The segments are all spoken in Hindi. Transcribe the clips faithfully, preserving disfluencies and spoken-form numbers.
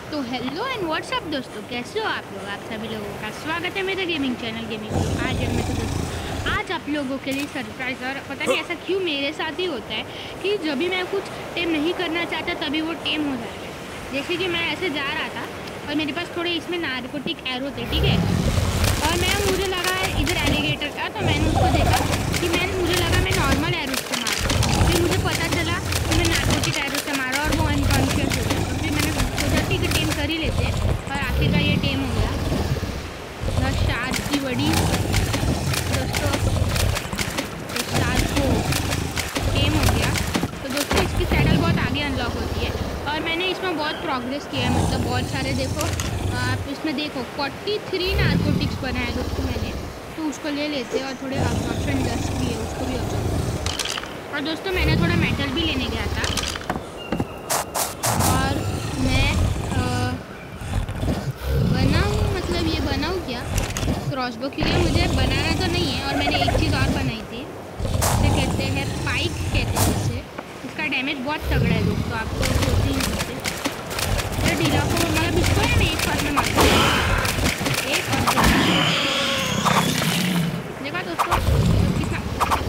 तो हेलो एंड व्हाट्सअप दोस्तों, कैसे हो आप लोग। आप सभी लोगों का स्वागत है मेरे गेमिंग चैनल गेमिंग। आज मैं तो दोस्तों आज आप लोगों के लिए सरप्राइज, और पता नहीं ऐसा क्यों मेरे साथ ही होता है कि जब भी मैं कुछ टेम नहीं करना चाहता तभी वो टेम हो जाता है। जैसे कि मैं ऐसे जा रहा था और मेरे पास थोड़े इसमें नारकोटिक एरो थे, ठीक है, और मैं मुझे लगा इधर एलिगेटर का, तो मैंने उसको देखा कि मैंने मुझे लगा मैं नॉर्मल एरो से मारा, फिर मुझे पता चला कि मैं नारकोटिक एरो से मारा और वो अनकॉन्शियस हो गया। तो फिर मैंने सोचा कि टेम कर ही लेते हैं, और आखिरकार ये टेम हो गया। बस शाद की बड़ी दोस्तों, तो शाद को टेम हो गया। तो दोस्तों इसकी सैडल बहुत आगे अनलॉक होती है और मैंने इसमें बहुत प्रोग्रेस किया है, मतलब बहुत सारे। देखो आप इसमें देखो तैंतालीस नारकोटिक्स बनाए दोस्तों मैंने, तो उसको ले लेते हैं। और थोड़े अब्जॉर्प्शन डस्ट भी है, उसको भी अब्जॉर्ब। और दोस्तों मैंने थोड़ा मेटल भी लेने गया था, और मैं बनाऊँ, मतलब ये बनाऊँ क्या क्रॉसबो, क्योंकि मुझे बनाना तो नहीं है। और मैंने एक चीज़ और बनाई थी, इसे कहते हैं पाइक कहते हैं इसे। इसका डैमेज बहुत तगड़ा है दोस्तों, आप तो सोच ही नहीं सकते। ये ढीला को मतलब इसको है मैं एक साथ में मारता हूँ, एक और देखा दोस्तों कितना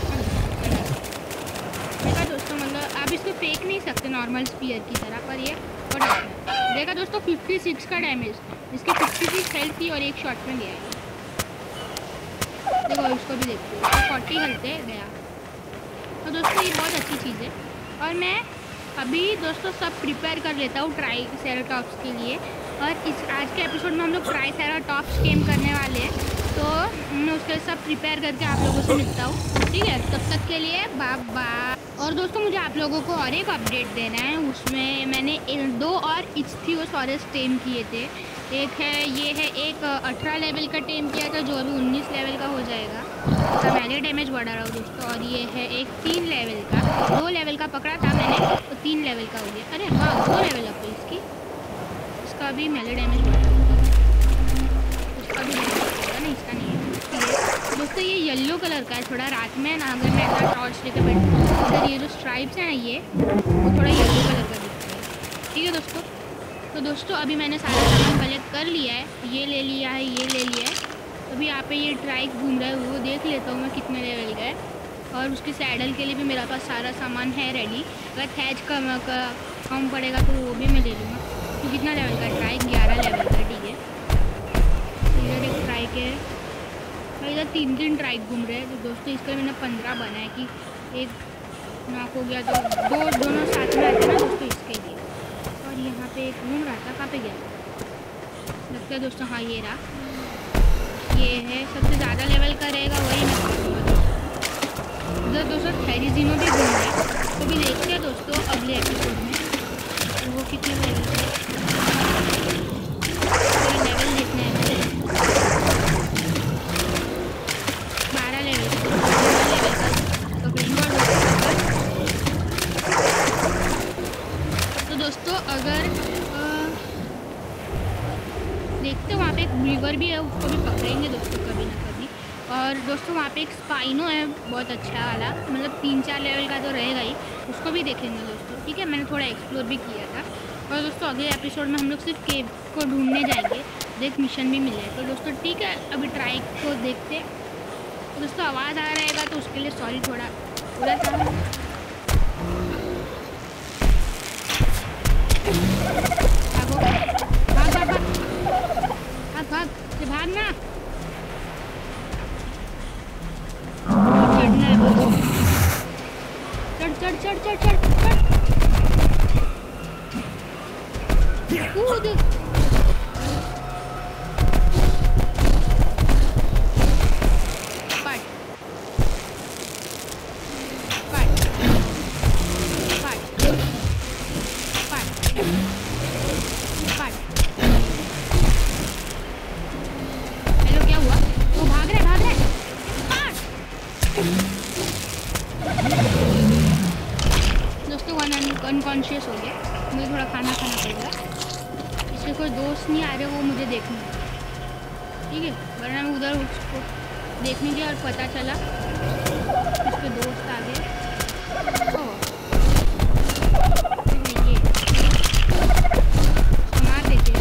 देखा दोस्तों, मतलब आप इसको फेंक नहीं सकते नॉर्मल स्पीयर की तरह, पर ये और देखा दोस्तों छप्पन का डैमेज, इसकी छप्पन हेल्थ थी और एक शॉट में गया है। देखो इसको भी देखते हो, चालीस हेल्थ है गया। तो दोस्तों ये बहुत अच्छी चीज़ है। और मैं अभी दोस्तों सब प्रिपेयर कर लेता हूँ ट्राई सेराटॉप्स के लिए। और इस आज के एपिसोड में हम लोग ट्राई सेराटॉप्स गेम करने वाले हैं, तो मैं उसके सब प्रिपेयर करके आप लोगों से मिलता हूँ, ठीक है। तब तक के लिए बाय बाय। और दोस्तों मुझे आप लोगों को और एक अपडेट देना है, उसमें मैंने दो और इच्थियोसॉरस टेम किए थे। एक है ये है एक अठारह लेवल का टेम किया था जो अभी उन्नीस लेवल का हो जाएगा, तो मैंने डैमेज बढ़ा रहा हूँ दोस्तों। और ये है एक तीन लेवल का, दो लेवल का पकड़ा था मैंने, तो तीन लेवल का हो गया। अरे हाँ दो लेवल अप है इसकी, इसका भी मैंने डैमेज बढ़ा, उसका भी डैमेज बढ़ेगा ना, इसका नहीं है दोस्तों। ये येलो कलर का है, थोड़ा रात में ना अगर मैं ऐसा टॉर्च लेकर बैठूँ, अगर ये जो स्ट्राइप्स हैं ना ये वो थोड़ा येलो कलर का दिखता है, ठीक है दोस्तों। तो दोस्तों अभी मैंने सारा सामान कलेक्ट कर लिया है, ये ले लिया है, ये ले लिया है। अभी यहाँ पे ये ट्राइक घूम रहा है, वो देख लेता हूँ मैं कितने लेवल का है। और उसकी सैडल के लिए भी मेरे पास सारा सामान है रेडी। अगर थैच कम कम पड़ेगा तो वो भी मैं ले लूँगा। तो कितना लेवल का ट्राइक, ग्यारह लेवल का, ठीक है। इधर एक ट्राइक है और इधर तीन तीन ट्राइक घूम रहे हैं। तो दोस्तों इसका मैंने पंद्रह बनाया कि एक नाक हो गया तो दो दोनों साथ में आते हैं ना दोस्तों, इसके लिए। और यहाँ पे एक घूम रहा था, कहाँ पे गया लगता है दोस्तों, हाँ ये रहा, ये है सबसे ज़्यादा लेवल का रहेगा वही मैं खाऊंगा। उधर दोस्तों थैरिजिनो भी घूम रहा है, तो भी देखते हैं दोस्तों अगले एपिसोड में तो वो कितने लेवल का है। लेवल देखना है मुझे, बारह लेवल लेवल का तो बेंगोल। तो दोस्तों अगर देखते वहाँ पे एक रिवर भी है, उसको भी पकड़ेंगे दोस्तों कभी ना कभी। और दोस्तों वहाँ पे एक स्पाइनो है बहुत अच्छा वाला, मतलब तीन चार लेवल का तो रहेगा ही, उसको भी देखेंगे दोस्तों, ठीक है। मैंने थोड़ा एक्सप्लोर भी किया था। और दोस्तों अगले एपिसोड में हम लोग सिर्फ केव को ढूंढने जाएंगे, देख मिशन भी मिले। तो दोस्तों ठीक है, अभी ट्राई को देखते हैं। तो दोस्तों आवाज़ आ रहेगा तो उसके लिए सॉरी, थोड़ा थोड़ा सा भाग भागना, चढ़ना है बस, चढ़ चढ़ चढ़ चढ़ चढ़ चढ़ कूद। पट पट पट पट पट। हेलो क्या हुआ, वो भाग रहा है भाग रहा है। दोस्तों वन अनकॉन्शियस हो गया, मुझे थोड़ा खाना खाना पड़ेगा। इसके कोई दोस्त नहीं आ रहे, वो मुझे देखने, ठीक है, वरना मैं उधर उसको देखने गया और पता चला इसके दोस्त आ गए। ये मार देते हैं।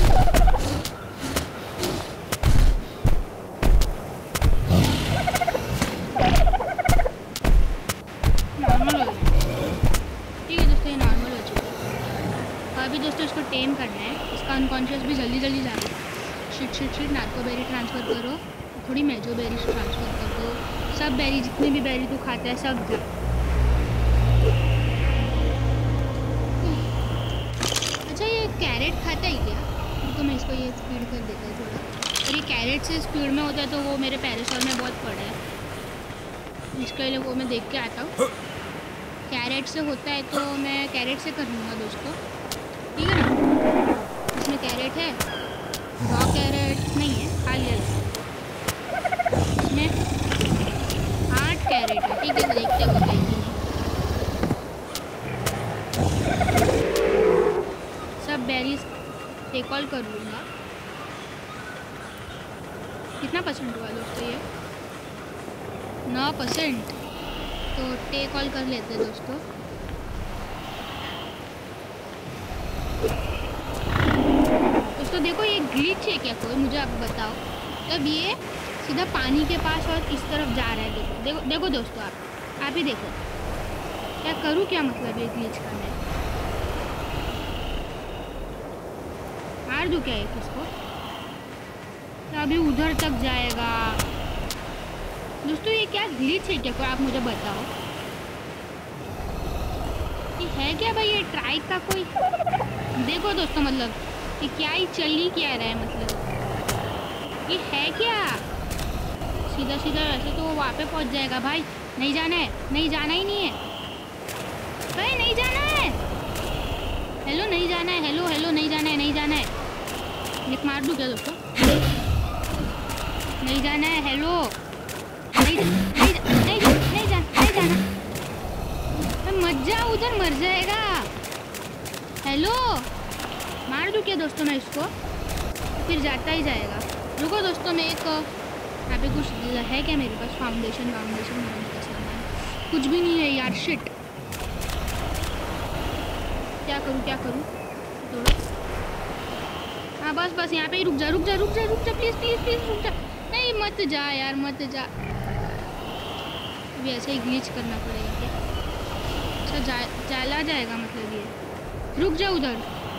इसको टेम करना है। इसका अनकॉन्शियस भी जल्दी जल्दी जा रहा है। शिट शिट शिट, नार्को बेरी ट्रांसफ़र करो, थोड़ी मेजो बेरी ट्रांसफ़र कर दो। सब बेरी, जितनी भी बेरी तू खाता है सब जा। अच्छा ये कैरेट खाता है क्या? तो मैं इसको ये स्पीड कर देता हूँ थोड़ा। और ये कैरेट से स्पीड में होता है तो वो मेरे पैरासॉल में बहुत पड़ा है, इसके लिए वो मैं देख के आता हूँ। कैरेट से होता है तो मैं कैरेट से कर लूँगा दोस्तों, ठीक है ना। इसमें कैरेट है, रॉ कैरेट नहीं है, खा लिया। इसमें आठ कैरेट है, ठीक है, देखते होता है कि नहीं। सब बेरीज टेक ऑल कर लूँगा। कितना परसेंट हुआ दोस्तों ये? नौ परसेंट। तो टेक ऑल कर लेते हैं दोस्तों। दोस्तों देखो ये ग्लिच है क्या कोई, मुझे आप बताओ। तब ये सीधा पानी के पास और इस तरफ जा रहा है। देखो देखो देखो दोस्तों, आप आप ही देखो। क्या करूँ, क्या मतलब ये ग्लिच का? मैं मार दूँ क्या एक इसको? अभी उधर तक जाएगा। दोस्तों ये क्या ग्लिच है क्या कोई, आप मुझे बताओ। ये है क्या भाई ये ट्राइक का कोई? देखो दोस्तों, मतलब ये क्या ही चल ही क्या रहा है, मतलब ये है क्या? सीधा सीधा वैसे तो वो वहाँ पे पहुँच जाएगा। भाई नहीं जाना है, नहीं जाना ही नहीं है भाई, नहीं जाना है। हेलो नहीं जाना है, हेलो हेलो नहीं जाना है, नहीं जाना है। एक मार दूँ क्या दोस्तों? नहीं जाना है, हेलो नहीं नहीं नहीं नहीं जाना नहीं जाना। मत जा, उधर मर जाएगा। हेलो मार दूँ क्या दोस्तों मैं इसको? फिर जाता ही जाएगा। रुको दोस्तों, मैं एक यहाँ पे कुछ है क्या मेरे पास? फाउंडेशन फाउंडेशन बनाने का सामान कुछ भी नहीं है यार। शिट, क्या करूँ क्या करूँ? थोड़ा हाँ बस बस यहाँ पे ही रुक जा रुक जा रुक जा रुक जा प्लीज़ प्लीज़ प्लीज़ रुक जा। नहीं मत जा यार, मत जा। अभी ऐसे ही ग्लिच करना पड़ेगा क्या? अच्छा जा चला जाएगा मतलब ये। रुक जा उधर।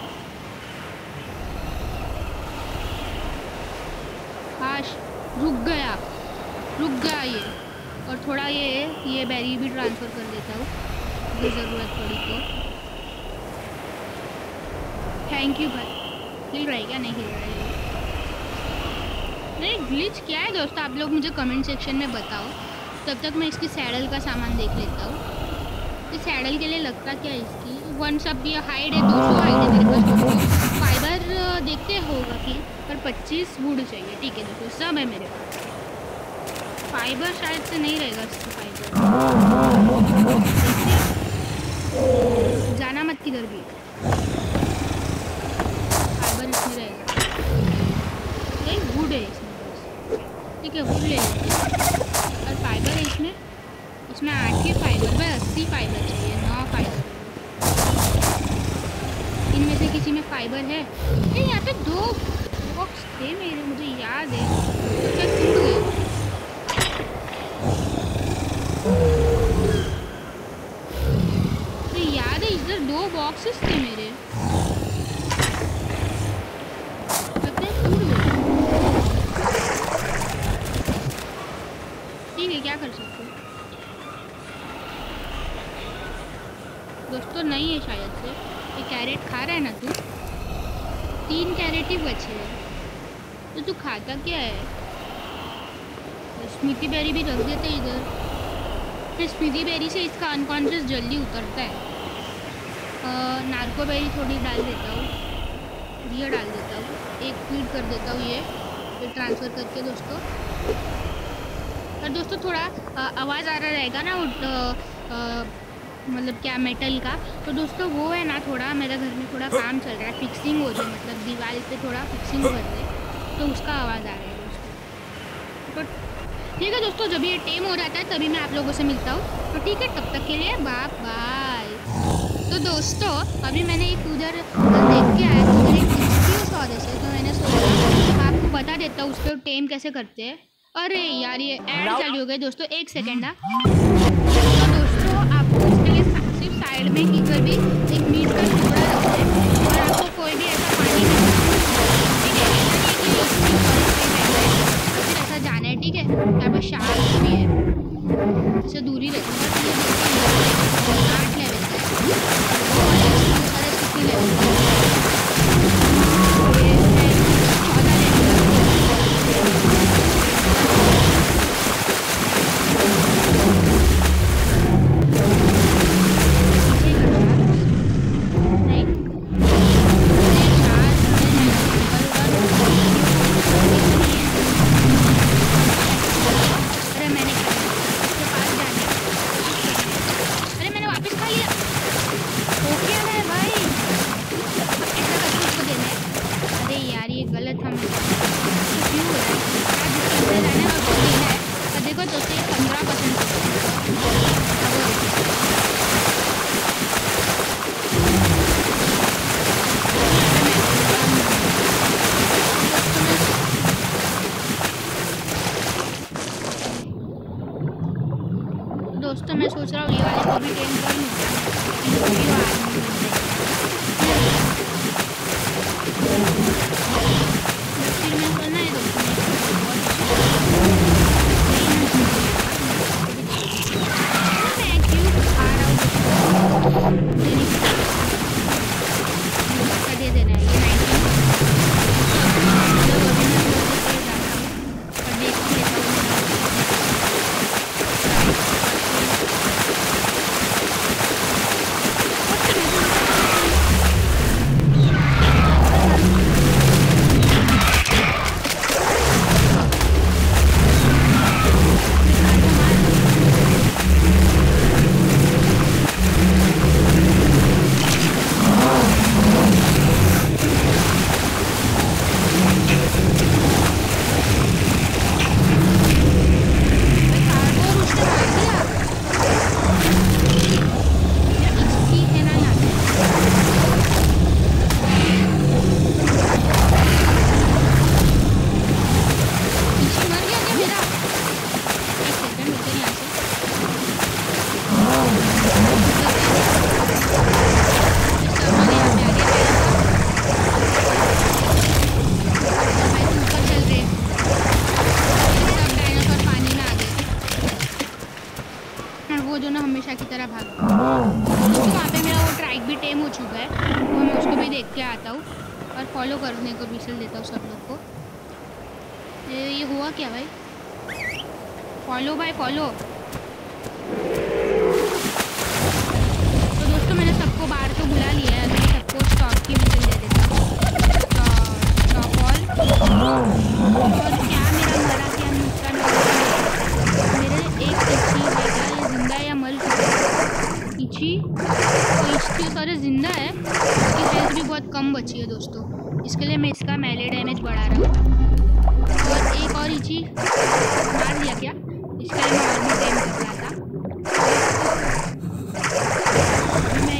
काश रुक गया, रुक गया ये। और थोड़ा ये ये बेरी भी ट्रांसफ़र कर देता हूँ अगर ज़रूरत पड़ी तो। थैंक यू भाई। हिल रहा है क्या? नहीं हिल रहा है। नहीं ग्लिच क्या है दोस्तों, आप लोग मुझे कमेंट सेक्शन में बताओ। तब तक मैं इसकी सैडल का सामान देख लेता हूँ। इस सैडल के लिए लगता क्या है इसकी? वन सब ये हाइड है, दो सौ हाइड है मेरे पास दोस्तों। फाइबर देखते होगा कि पर पच्चीस वुड चाहिए, ठीक है दोस्तों, सब है मेरे पास। फाइबर शायद से नहीं रहेगा इसका फाइबर। जाना मत किधर भी, फाइबर इसमें रहेगा। नहीं वुड है इसमें बस, ठीक है वुड ले लेते हैं। और फाइबर है इसमें, इसमें आठ ही फाइबर भाई, अस्सी फाइबर चाहिए, नौ फाइबर। इनमें से किसी में फाइबर है? नहीं यहाँ पे दो बॉक्स थे मेरे, मुझे याद है। तो क्या टूट गए? मुझे याद है इधर दो बॉक्सेस थे मेरे, लगता है टूट गए। ठीक है क्या कर सकते हैं दोस्तों? नहीं है शायद से। ये कैरेट खा रहा है ना तू? तीन कैरेट ही बचे हैं तो तू खाता क्या है? स्मिथी बेरी भी रख देते इधर। फिर स्मिथी बेरी से इसका अनकॉन्शियस जल्दी उतरता है। नार्को बेरी थोड़ी डाल देता हूँ, ये डाल देता हूँ, एक फीड कर देता हूँ ये फिर ट्रांसफ़र करके दोस्तों। और दोस्तों थोड़ा आवाज़ आ रहा रहेगा ना वो मतलब क्या मेटल का, तो दोस्तों वो है ना, थोड़ा मेरे घर में थोड़ा काम चल रहा है, फिक्सिंग हो रही है, मतलब दीवार पे थोड़ा फिक्सिंग कर रहे हैं तो उसका आवाज़ आ रहा है दोस्तों। तो ठीक है दोस्तों, जब ये टेम हो जाता है तभी मैं आप लोगों से मिलता हूँ। तो ठीक है, तब तक के लिए बाय बाय। तो दोस्तों अभी मैंने एक उधर देख के आया तो उधर एक एक्सक्यूज और है, तो मैंने सोचा आपको बता देता हूँ उसको टेम कैसे करते हैं। अरे यार ये ऐड चालू हो गए दोस्तों, एक सेकेंड। तो दोस्तों आपको उसके लिए सिर्फ साइड में किधर भी एक मीट का टुकड़ा रखना है और आपको कोई भी करने को विसल देता हूँ सब लोग को। ये ये हुआ क्या भाई? फॉलो भाई फॉलो। तो दोस्तों मैंने सबको बाहर तो बुला लिया है, अभी सबको स्टॉप की विसल दे देता हूँ। Stop all. और क्या मेरा मरा क्या नुकसान मेरे एक इची है क्या? ये जिंदा है या मर चुका है? इची तो इसकी सारे जिंदा है, इसकी हेल्थ भी बहुत कम बची है दोस्तों, इसके लिए मैं इसका मेले डैमेज बढ़ा रहा हूँ। और एक और इची मार दिया क्या? इसके लिए मैं और भी टाइम कर रहा था। मैं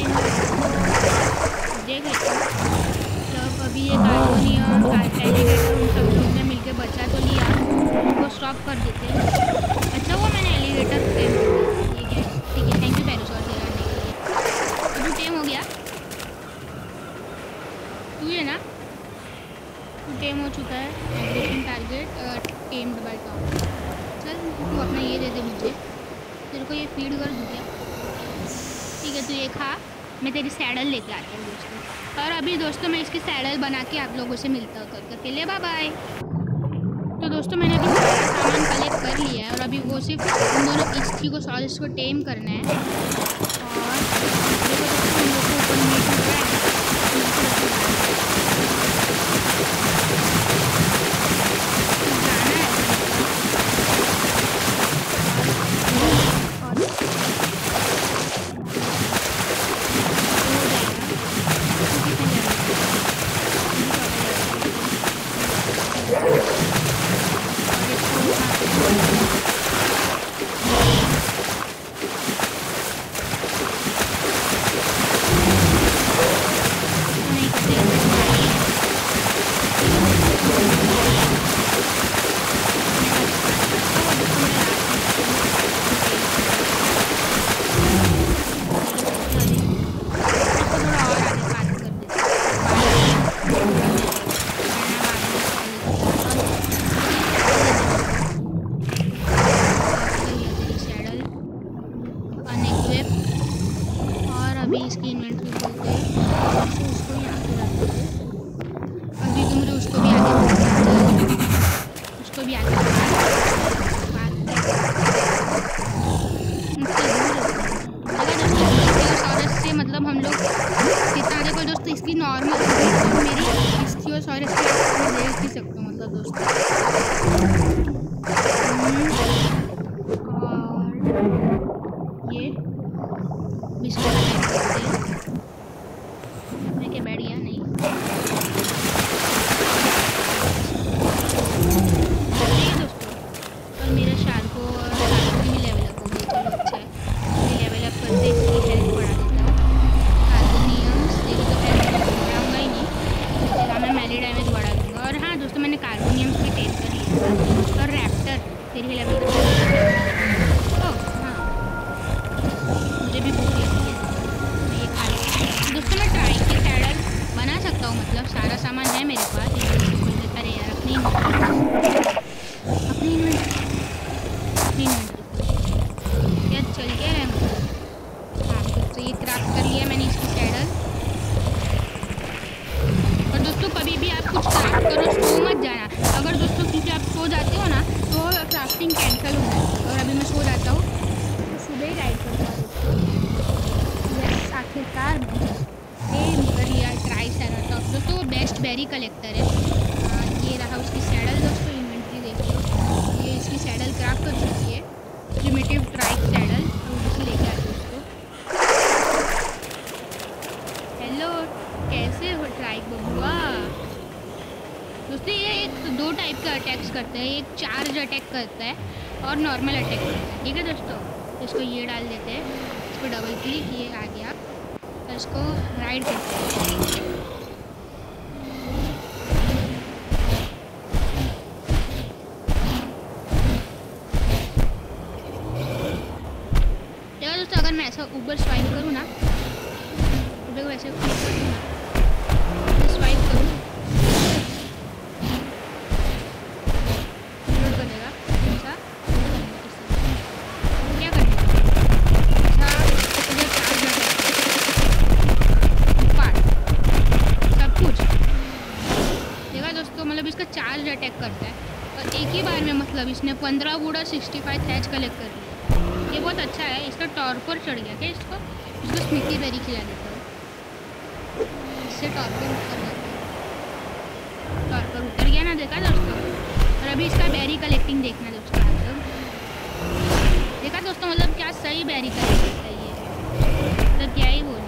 देख लेता हूँ। जब अभी ये कार्बोनियम एलिगेटर उन सब लोग ने मिलकर बचा तो लिया, उनको स्टॉप कर देते हैं। अच्छा हुआ मैंने एलिगेटर टेम कर दिया। ये ठीक है, थैंक यू पैरोसॉर से करने के लिए। अभी टेम हो गया तू है ना? तू टेम हो चुका है। ऑपरेशन टारगेट टेम्ड बाय टॉप। चल तू अपना ये दे दे मुझे, तेरे को ये फीड कर दूँ क्या? ठीक है, तू ये खा, मैं तेरी सैडल लेके आती हूँ दोस्तों। और अभी दोस्तों मैं इसकी सैडल बना के आप लोगों से मिलता हूँ, तब तक के लिए बाय बाय। तो दोस्तों मैंने अभी सारा सामान कलेक्ट कर लिया है और अभी वो सिर्फ उन दोनों इच्छी को सॉलिस को टेम करना है। और देखो दोस्तों उन लोगों को मीट मिल रहा है। अभी इसकी इन्वेंट्री खोलते हैं, उसको यहाँ पे रख देते। अभी तुम मुझे उसको भी आगे उसको भी आगे से मतलब हम लोग कितना देखो दोस्तों, इसकी नॉर्मल मेरी इस्थियोसॉरस से देख ही सकते हो मतलब दोस्तों। और ये बिस्कुट करते हैं। मैं क्या बैठ गया? नहीं ठीक है दोस्तों। और मेरा शार को भी लेवल अप हो गया, चलो अच्छा है। मैं लेवल अप करते इसकी हेल्थ बढ़ा देता हूँ। कार्बोनियम्स देखो तो हेल्थ बढ़ाऊँगा ही नहीं, इसका मैं मेली डैमेज बढ़ा दूँगा। और हाँ दोस्तों मैंने कार्बोनियम्स भी टेस्ट कर लिया। और रैप्टर तेरे लेवल ओह हाँ मुझे भी भूख लगी है, मैं ये खा लेती हूँ। दोस्तों मैं ट्राइक की सैडल बना सकता हूँ, मतलब सारा सामान है मेरे पास। अरे यार अपनी अपनी अपनी क्या चल क्या रहा है मतलब। हाँ तो ये क्राफ्ट कर लिया मैंने इसकी सैडल। और दोस्तों कभी भी आप कुछ क्राफ्ट करो सो मत जाना, अगर दोस्तों क्योंकि आप सो जाते हो ना तो क्राफ्टिंग कैंसिल हो जाती है। और अभी मैं सो जाता हूँ तो सुबह ही राइड करता हूँ। यस आखिरकार मैंने कर लिया ट्राई सैराटॉप। दोस्तों वो बेस्ट बेरी कलेक्टर है। आ, ये रहा उसकी सैडल दोस्तों, इन्वेंट्री देखिए। ये इसकी सैडल क्राफ्ट हो चुकी है, प्रिमिटिव ट्राइक सैडल। तो उसे लेके आते दोस्तों। हेलो कैसे हो ट्राइक बबुआ? दोस्तों ये एक दो टाइप का अटैक्स करता है, एक चार्ज अटैक करता है और नॉर्मल अटैक करता है। ठीक है दोस्तों, इसको ये डाल देते हैं, इसको डबल क्लिक, ये आ गया। और इसको राइड करते हैं। देखो दोस्तों अगर मैं ऐसा ऊपर स्वाइप करूँ ना, देखो ऐसे क्लिक करूँ ना, स्वाइप करूँ देखा दोस्तों, मतलब इसका चार्ज अटैक करता है और एक ही बार में मतलब इसने पंद्रह वुड और सिक्सटी फाइव थैच कलेक्ट कर लिया। ये बहुत अच्छा है। इसका टॉर्पर चढ़ गया क्या इसको? इसको स्मिथी बेरी खिला देता हूँ, इससे टॉर्पर उतर जाता है। टॉर्पर उतर गया ना, देखा दोस्तों। और अभी इसका बेरी कलेक्टिंग देखना दोस्तों। मतलब देखा दोस्तों, मतलब क्या सही बेरी कलेक्ट करता है ये, तो क्या ही बोलूं।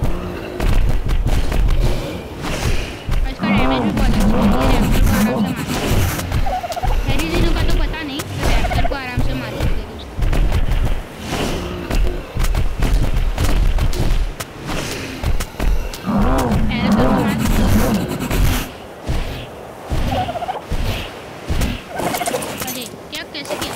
इसका डैमेज भी बहुत अच्छा है। ये रैप्टर को आराम से मार सकते हैं। हैरी जीनों का तो पता नहीं, तो रैप्टर को आराम से मार सकते हैं दोस्तों। पैरासोल को मार सकते हैं। अरे क्या, कैसे किया?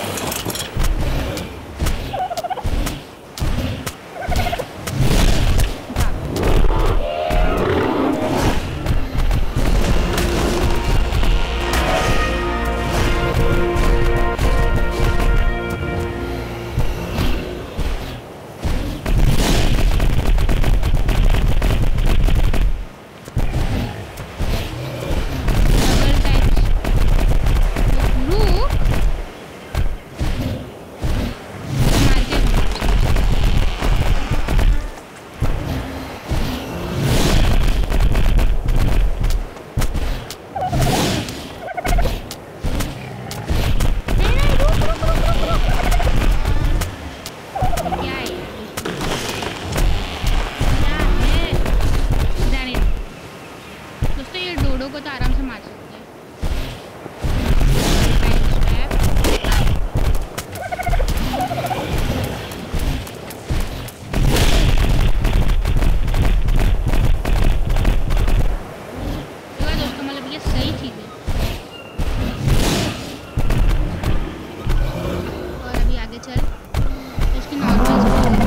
को तो आराम से मार सकते हैं। तो दोस्तों मतलब ये सही चीज़ है। और अभी आगे चल, इसकी नॉर्मल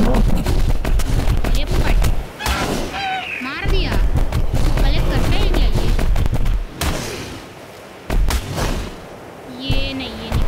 ये फट मार दिया। कलेक्ट करता है क्या ये? ये नहीं, ये नहीं।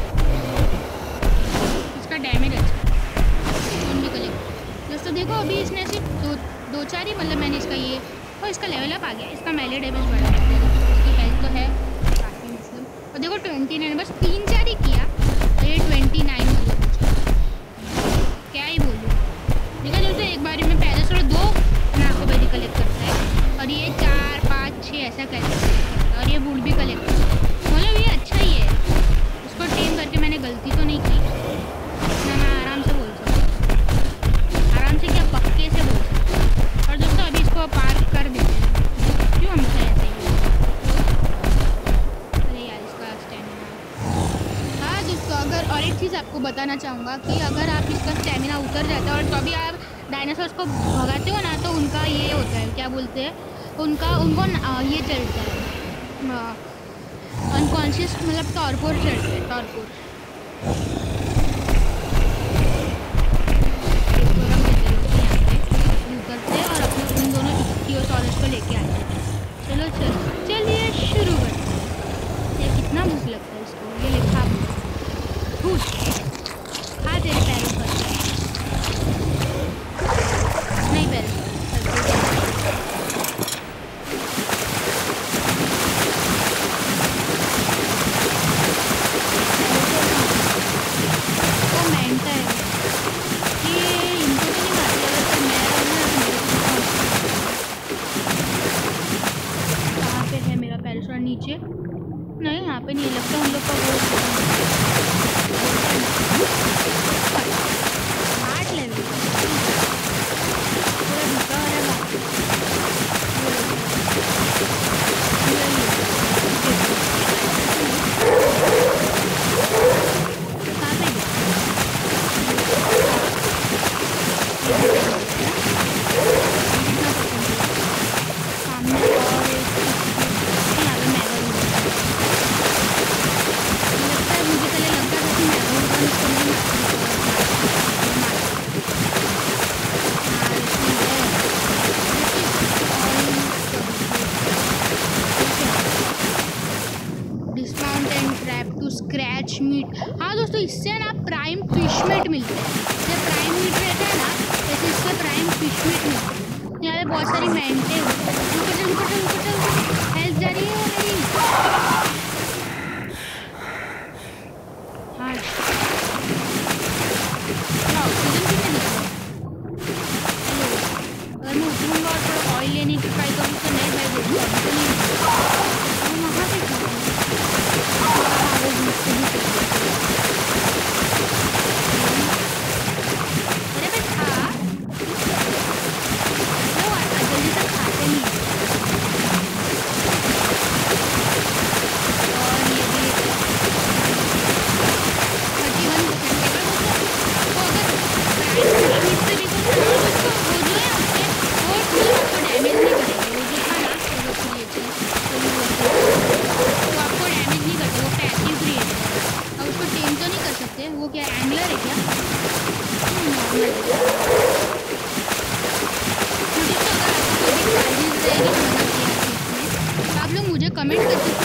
इसका डैमेज अच्छा कौन भी कलेक्ट। दोस्तों देखो अभी इसने सिर्फ दो दो चार ही, मतलब मैंने इसका ये और इसका लेवल अप आ गया। इसका मेले डैमेज बढ़ा है, इसकी हेल्थ तो है काफ़ी मतलब। और देखो ट्वेंटी नाइन, बस तीन चार ही किया और ये ट्वेंटी नाइन मतलब क्या ही बोलूँ। देखा दोस्तों एक बारी में पैरासोल दो नाको बेरी कलेक्ट करता है और ये चार पाँच छः ऐसा कलेक्ट करता है और ये वुड भी कलेक्ट करता है। मतलब ये अच्छा ही है। उसको टेम करके मैंने गलती तो नहीं की ना, मैं आराम से बोल सकता हूँ, आराम से क्या पक्के से बोल सकता हूँ। और दोस्तों अभी इसको पार्क कर देते हैं, क्यों हमसे ऐसे ही। अरे यार इसका स्टेमिना। हाँ दोस्तों अगर और एक चीज़ आपको बताना चाहूँगा कि अगर आप इसका स्टेमिना उतर जाता है और तो अभी आप डायनासोर्स को भगाते हो ना, तो उनका ये होता है, क्या बोलते हैं उनका, उनको ये चलता है अनकॉन्शियस, मतलब टॉर्पोर चढ़ते हैं, टॉर्पोर। उतरते और अपने उन दोनों इक्तियोसॉरस को लेके आते हैं। चलो चल चलिए शुरू करते हैं। ये कितना भूख लगता है इसको, ये लिखा भूख खा तेरे पैरों पर नहीं, पैरों नीचे नहीं, यहाँ पे नहीं लगता हम लोग का वो आठ लेवल पूरा ढुका हो रहा स्क्रैच मीट। हाँ दोस्तों इससे ना प्राइम फिश मीट मिलता है। जब प्राइम मीट रहता है ना, जैसे इससे प्राइम फिश मीट मिलता है। यहाँ पे बहुत सारी मेंटे हैं। ऊपर चल ऊपर चल ऊपर चल, हेल्थ जा रही है मेरी।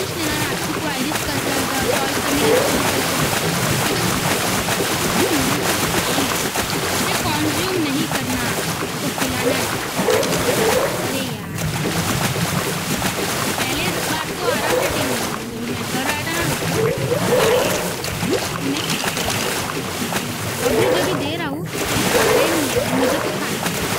पूछ लेना ना आपकी क्वारीज कर सॉल्व करने की कंज्यूम नहीं करना, उसको खिलाना है। अरे यार पहले इस बात को आराम से टेम मैं कर रहा था ना, अभी जो भी दे रहा हूँ मुझे तो खाना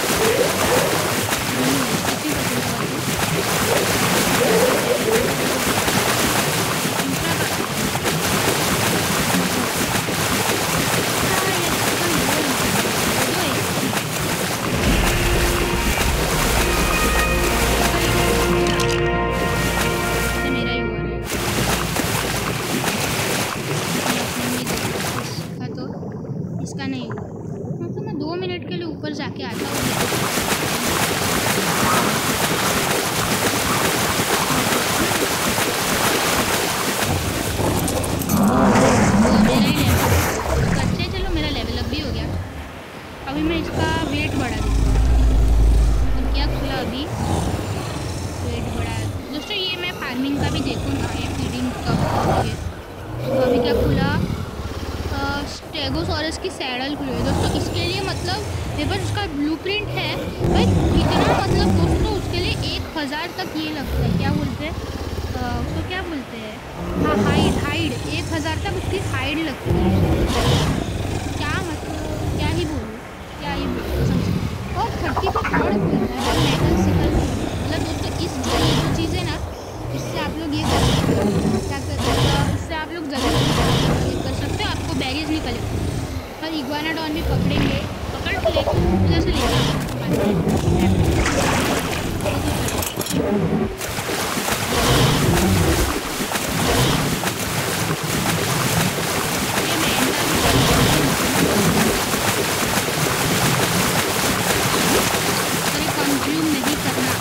इसका नहीं हुआ, तो मैं दो मिनट के लिए ऊपर जाके आता हूँ। अच्छा चलो मेरा लेवल अप भी हो गया। अभी मैं इसका वेट बढ़ा देती हूँ। और क्या खुला अभी वेट बढ़ा दोस्तों, ये मैं फार्मिंग का भी देखूँगा, ये फीडिंग का तो अभी क्या खुला स्टेगोसॉरस की सैडल खुली है दोस्तों। इसके लिए मतलब मेरे पास उसका ब्लूप्रिंट है भाई, इतना मतलब दोस्तों उसके लिए एक हज़ार तक ये लगता है, क्या बोलते हैं उसको, क्या बोलते हैं, हाँ हाइड हाइड एक हज़ार तक उसकी हाइड लगती है। क्या मतलब क्या ही बोलूँ क्या ही बोलूँ समझ। और थर्टी का कॉर्ड खुलता है और मेटल सिकल मतलब दोस्तों इस जो चीज़ है ना, इससे आप लोग ये कर सकते हो, क्या कर इससे आप लोग जल्दी ये कर सकते हो, आपको बैगेज नहीं कलेक्ट पर इग्वानाडॉन भी पकड़ेंगे, पकड़ ले उधर से लेके कंज्यूम नहीं करना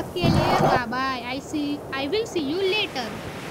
के लिए bye bye. I see I will see you letter.